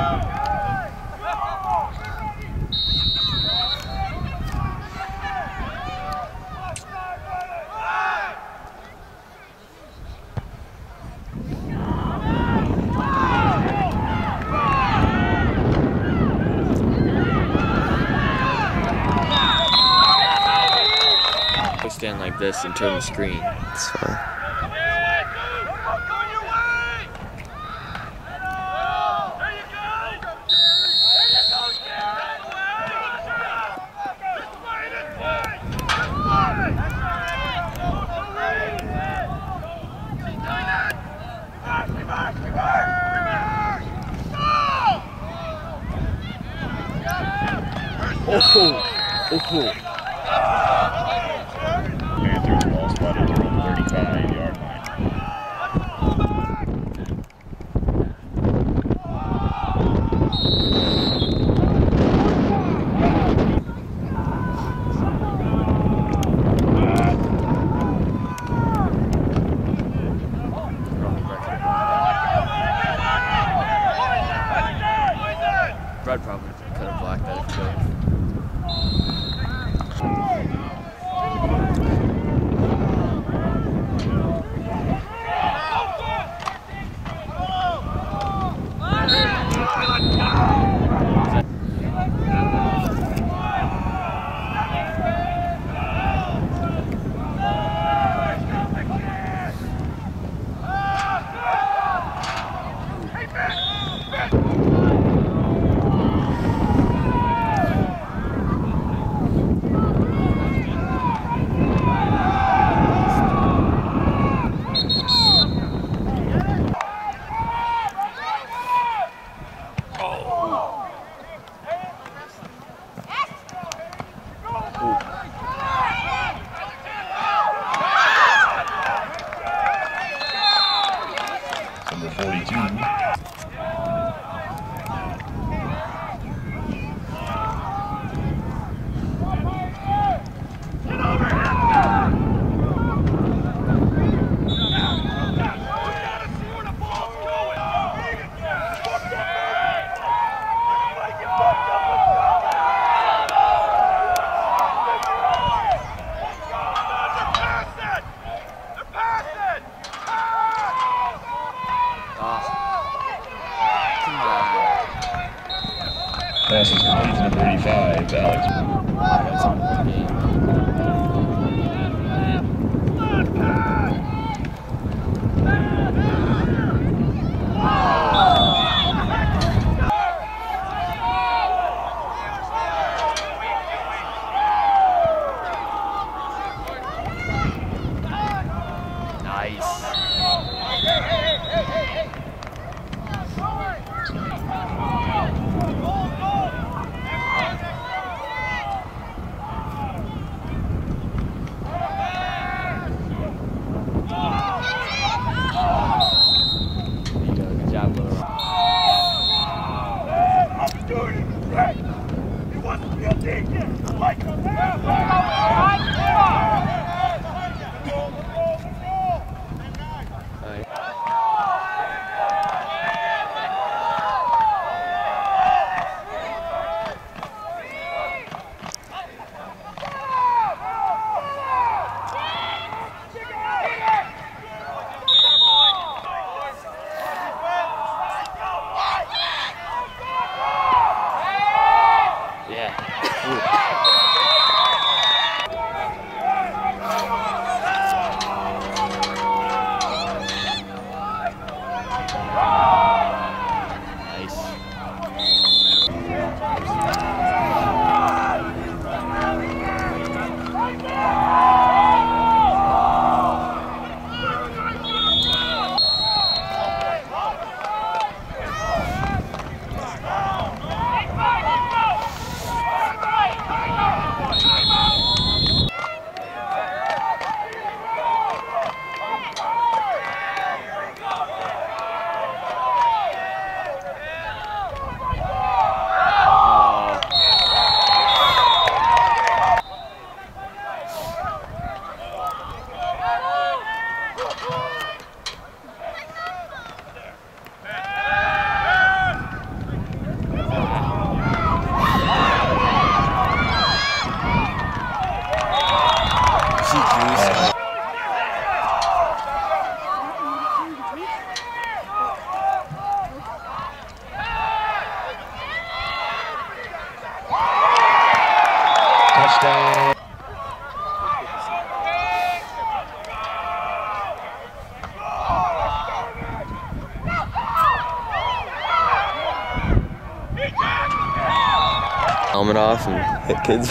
Stand like this and turn the screen. It's fine. Oh. Panthers ball spotted their own 35-yard line. Brad probably could have blocked that if he could. Number 42. Pass is complete to number 85, Alex. That's on the game. helmet off and hit kids.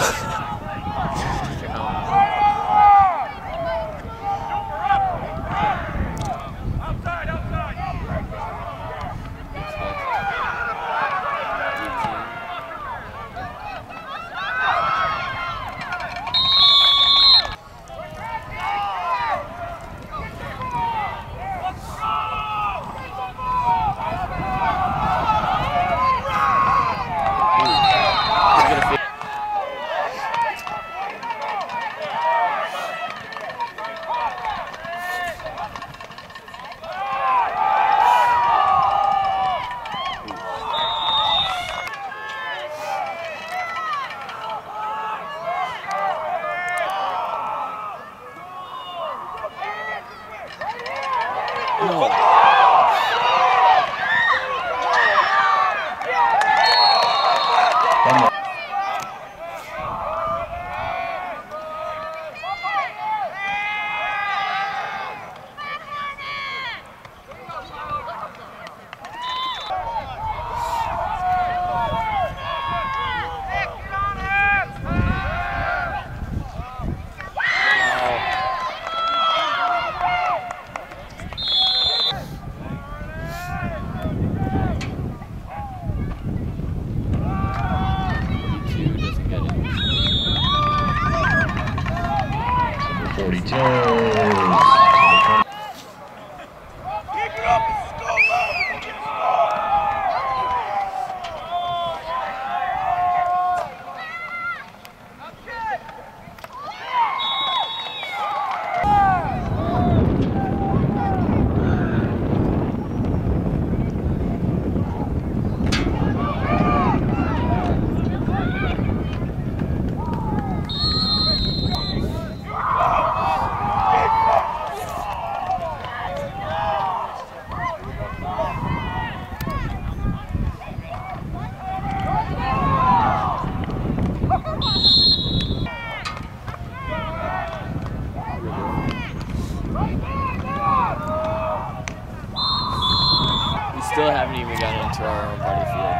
Still haven't even gotten into our own party field.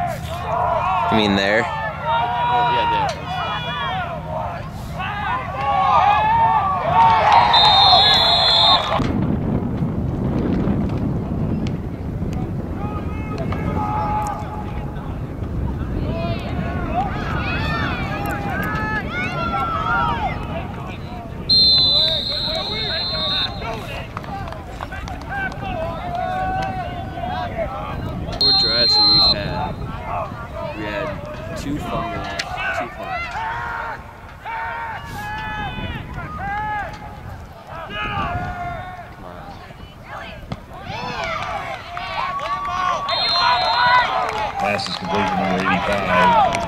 You mean there? Well, yeah, there. Drives that we had 2 fumbles, 2 punts. Pass is complete to number 85.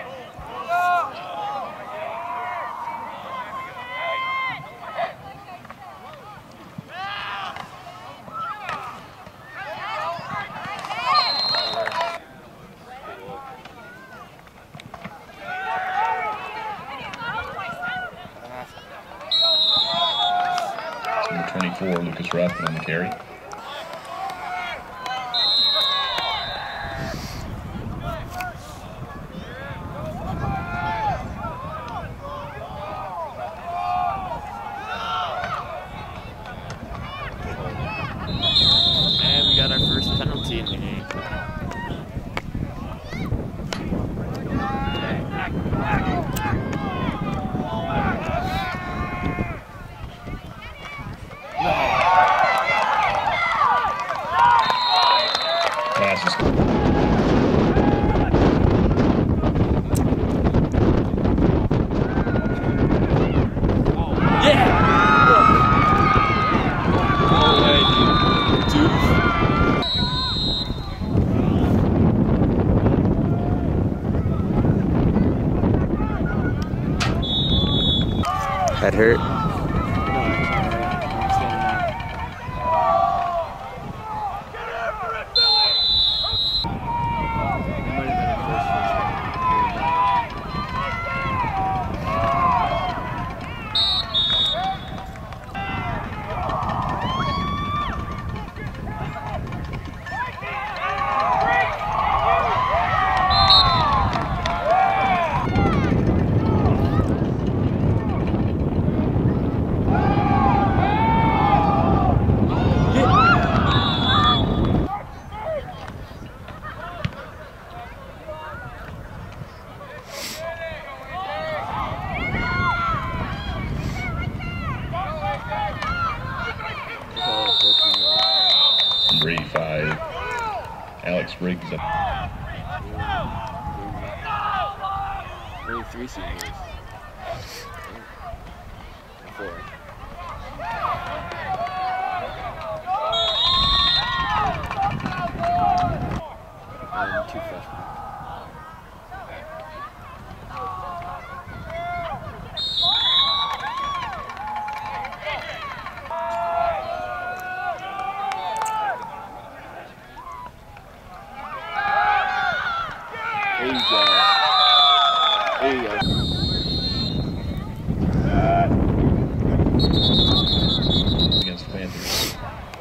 Number 24, Lucas Ruffin on the carry. And we got our first penalty in the game. That hurt? Briggs up. Only 3 seniors. 4. And 2 freshmen. There you go. There you go. Against Panthers.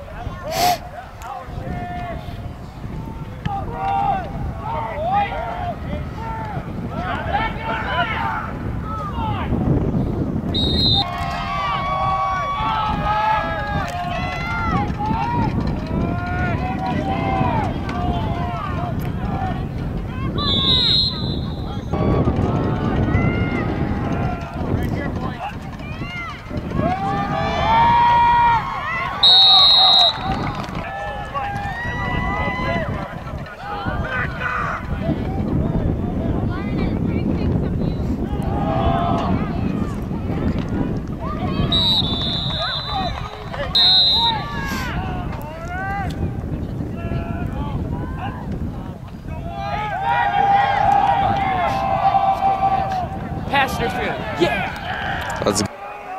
Yeah! Let's go.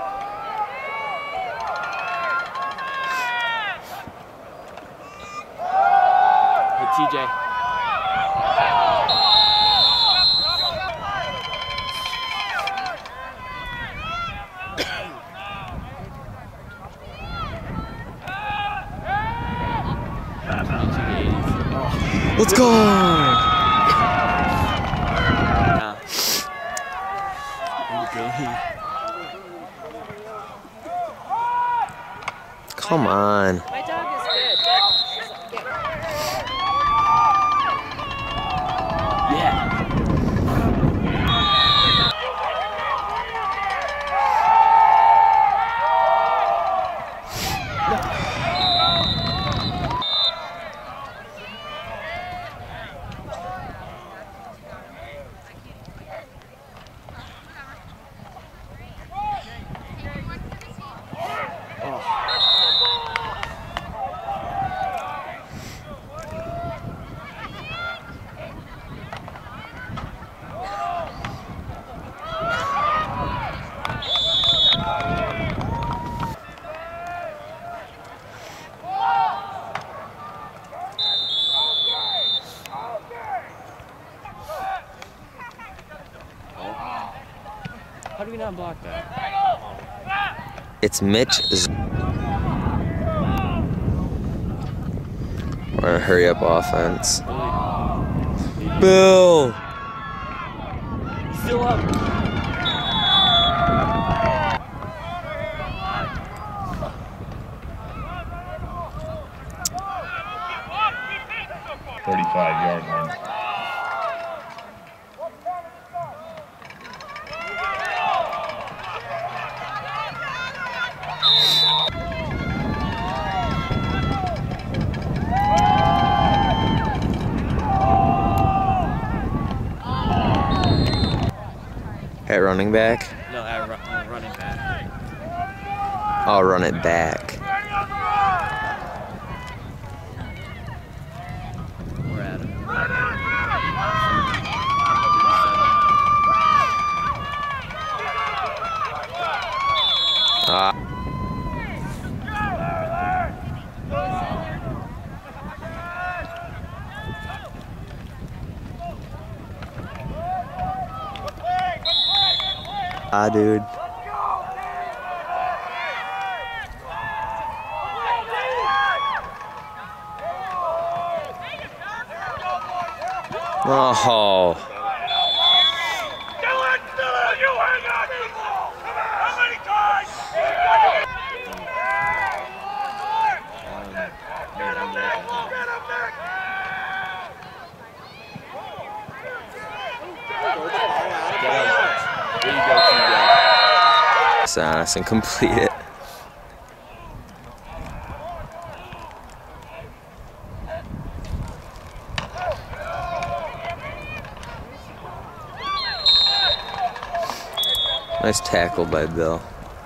Hey, TJ. Let's go. Come on. My dog is good. Yeah. How do we not block that? It's Mitch. We're a hurry up offense. Bill. Still up. Yard line. At running back? No, running back. I'll run it back. We're at him. Dude. Oh. Honest and complete it. Nice tackle by Bill.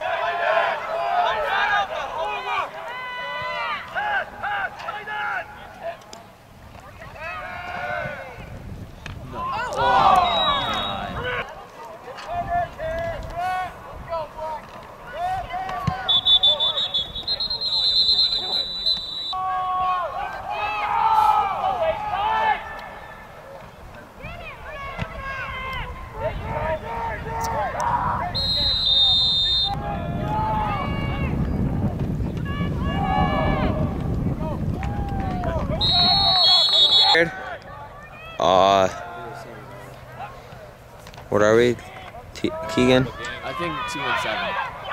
What are we? Keegan? I think 2-7.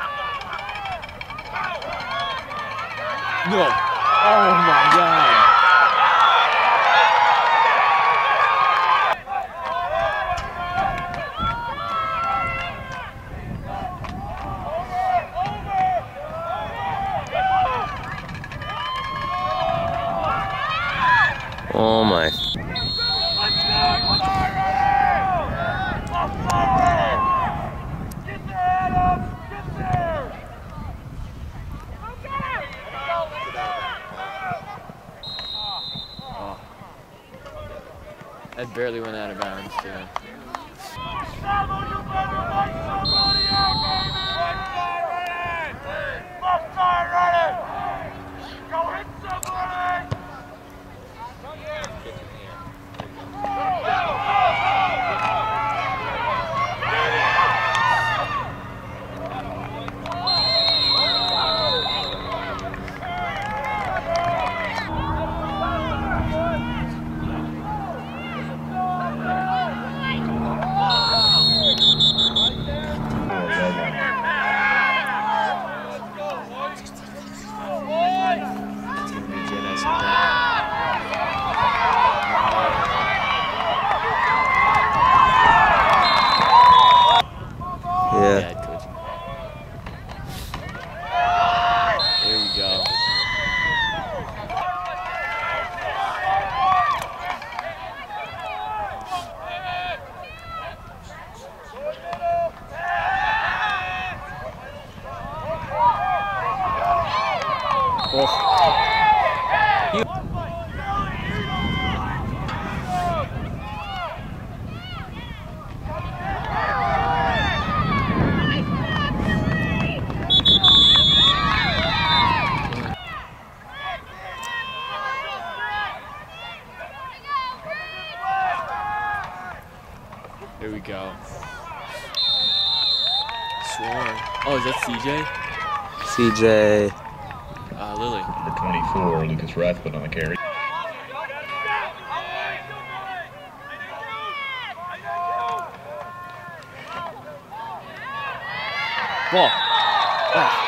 No. Oh my God. Oh my. That barely went out of bounds, too. Yeah. Bad coaching. There we go. Oh. Here we go. Swarm. Oh, is that CJ? CJ. Lily. Number 24, Lucas Rathbun on the carry. Ball. Oh.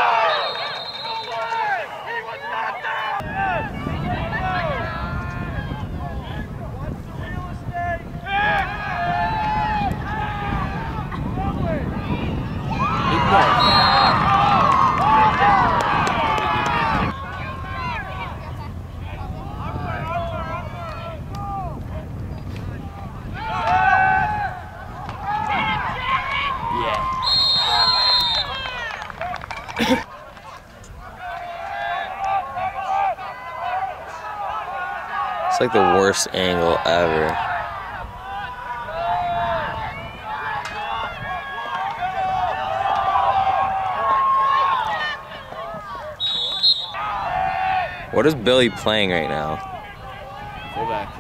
It's like the worst angle ever. What is Billy playing right now? Fullback.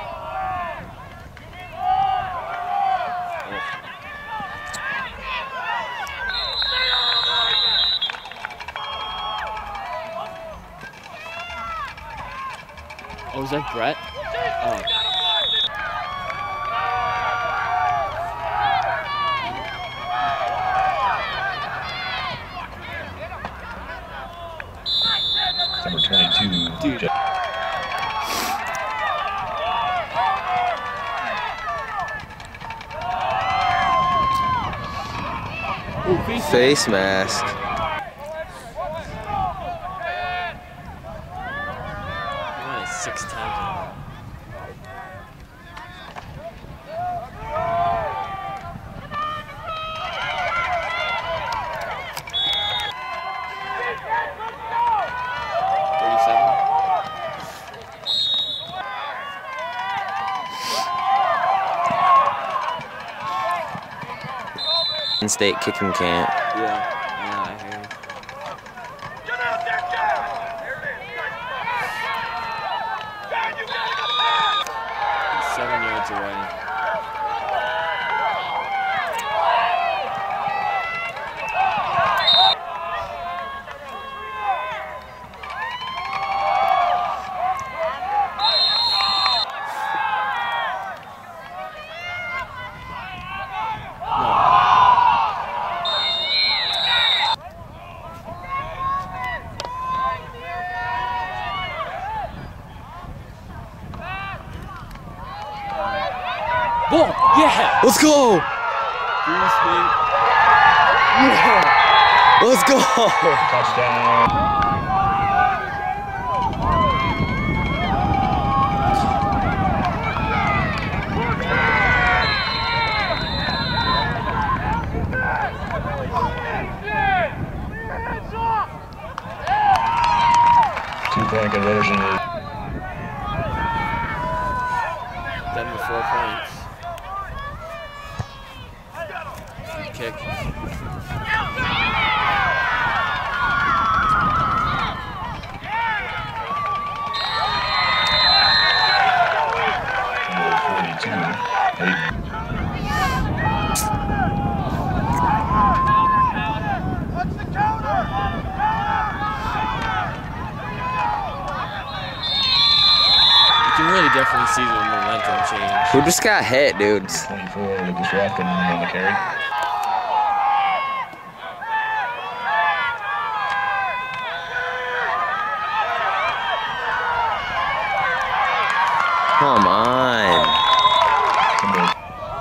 Oh, is that Brett? Oh. Number 22, Dude. Ooh, Face mask. He won it 6 times in a row. State kicking camp. Yeah, I hear you. 7 yards away. Ball! Yeah! Let's go! Let's go! Touchdown. Two-point conversion is Denver 4 points. Kick. number 42. Hayden. You can really definitely see the momentum change. Who just got hit, dudes? 24, Lucas Ruffin on the carry. Come on. Number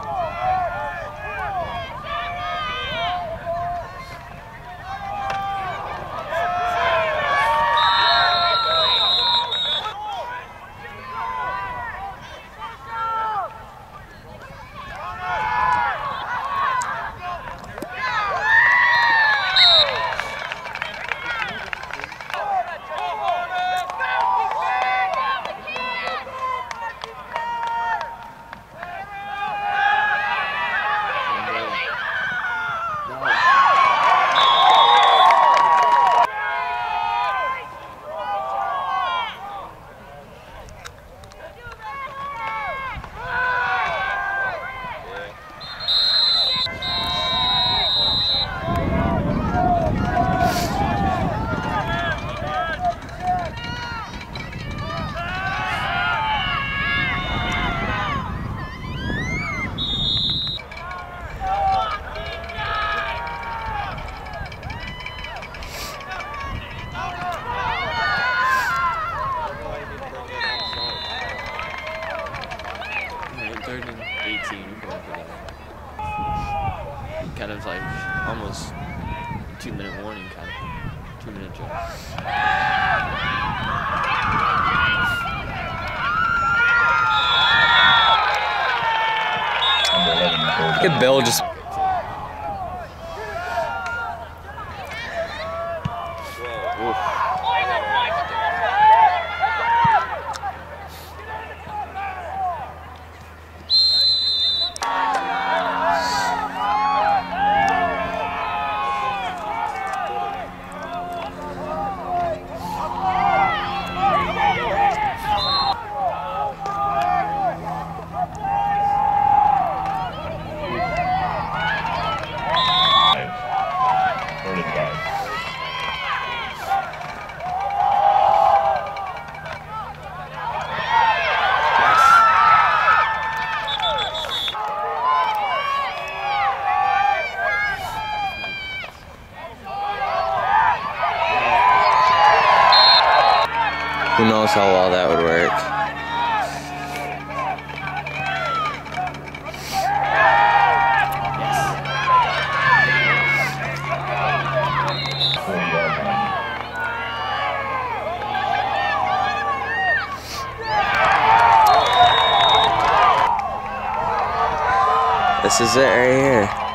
Third and 18. Kind of like almost 2-minute warning, kind of 2-minute drill. number 11. Look at Bill just. Who knows how well that would work? This is it right here.